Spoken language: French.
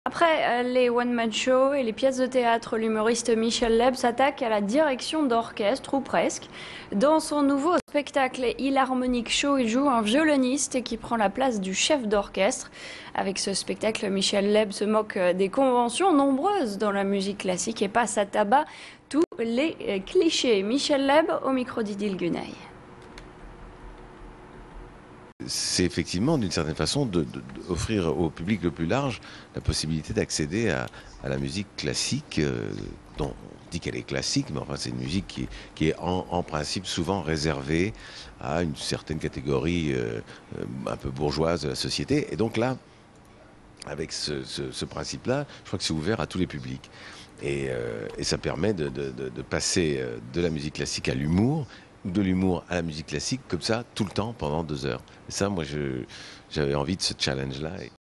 Après les one-man shows et les pièces de théâtre, l'humoriste Michel Leb s'attaque à la direction d'orchestre, ou presque. Dans son nouveau spectacle Il Harmonic Show, il joue un violoniste qui prend la place du chef d'orchestre. Avec ce spectacle, Michel Leb se moque des conventions nombreuses dans la musique classique et passe à tabac tous les clichés. Michel Leb au micro d'Idil Gunay. C'est effectivement, d'une certaine façon, d'offrir au public le plus large la possibilité d'accéder à la musique classique, dont on dit qu'elle est classique, mais enfin c'est une musique qui est en principe souvent réservée à une certaine catégorie un peu bourgeoise de la société. Et donc là, avec ce principe-là, je crois que c'est ouvert à tous les publics. Et ça permet de passer de la musique classique à l'humour, ou de l'humour à la musique classique, comme ça, tout le temps, pendant 2 heures. Et ça, moi, j'avais envie de ce challenge-là.